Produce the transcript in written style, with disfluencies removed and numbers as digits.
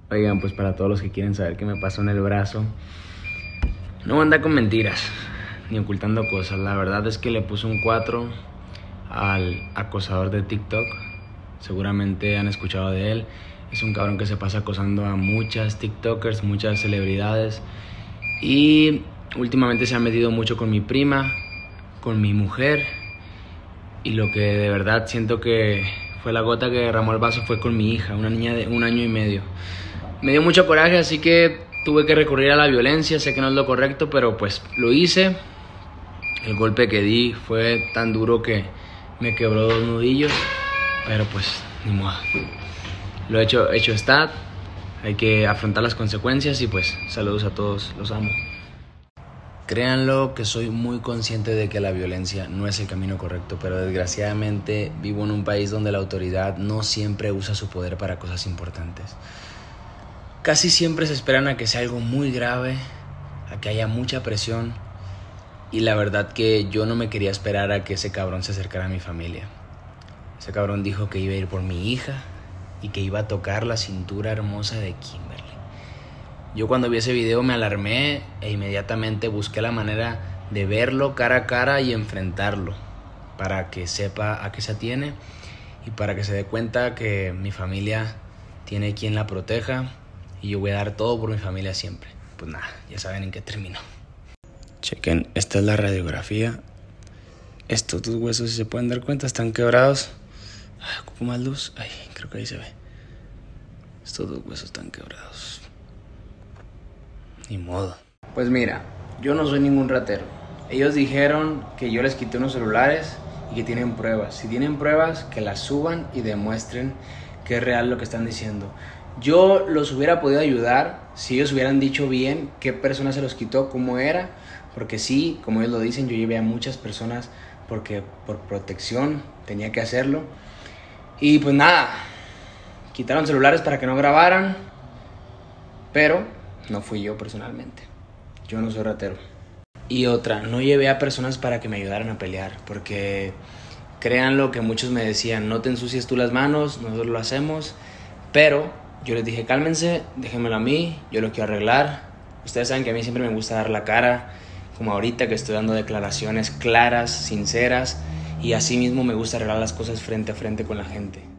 Oigan, pues para todos los que quieren saber qué me pasó en el brazo, no anda con mentiras ni ocultando cosas. La verdad es que le puse un 4 al acosador de TikTok. Seguramente han escuchado de él. Es un cabrón que se pasa acosando a muchas TikTokers, muchas celebridades. Y últimamente se ha metido mucho con mi prima, con mi mujer. Y lo que de verdad siento que fue la gota que derramó el vaso fue con mi hija, una niña de 1 año y medio. Me dio mucho coraje, así que tuve que recurrir a la violencia. Sé que no es lo correcto, pero pues lo hice. El golpe que di fue tan duro que me quebró 2 nudillos, pero pues ni modo. Lo hecho está. Hay que afrontar las consecuencias y pues saludos a todos, los amo. Créanlo que soy muy consciente de que la violencia no es el camino correcto, pero desgraciadamente vivo en un país donde la autoridad no siempre usa su poder para cosas importantes. Casi siempre se esperan a que sea algo muy grave, a que haya mucha presión, y la verdad que yo no me quería esperar a que ese cabrón se acercara a mi familia. Ese cabrón dijo que iba a ir por mi hija y que iba a tocar la cintura hermosa de Kimberly. Yo cuando vi ese video me alarmé e inmediatamente busqué la manera de verlo cara a cara y enfrentarlo para que sepa a qué se atiene y para que se dé cuenta que mi familia tiene quien la proteja y yo voy a dar todo por mi familia siempre. Pues nada, ya saben en qué terminó. Chequen, esta es la radiografía. Estos 2 huesos, si se pueden dar cuenta, están quebrados. Ay, ocupo más luz. Ay, creo que ahí se ve. Estos 2 huesos están quebrados. Ni modo. Pues mira, yo no soy ningún ratero. Ellos dijeron que yo les quité unos celulares y que tienen pruebas. Si tienen pruebas, que las suban y demuestren que es real lo que están diciendo. Yo los hubiera podido ayudar si ellos hubieran dicho bien qué persona se los quitó, cómo era. Porque sí, como ellos lo dicen, yo llevé a muchas personas porque por protección tenía que hacerlo. Y pues nada, quitaron celulares para que no grabaran, pero no fui yo personalmente. Yo no soy ratero. Y otra, no llevé a personas para que me ayudaran a pelear, porque créanlo que muchos me decían, no te ensucies tú las manos, nosotros lo hacemos, pero yo les dije, cálmense, déjenmelo a mí, yo lo quiero arreglar. Ustedes saben que a mí siempre me gusta dar la cara, como ahorita que estoy dando declaraciones claras, sinceras, y así mismo me gusta arreglar las cosas frente a frente con la gente.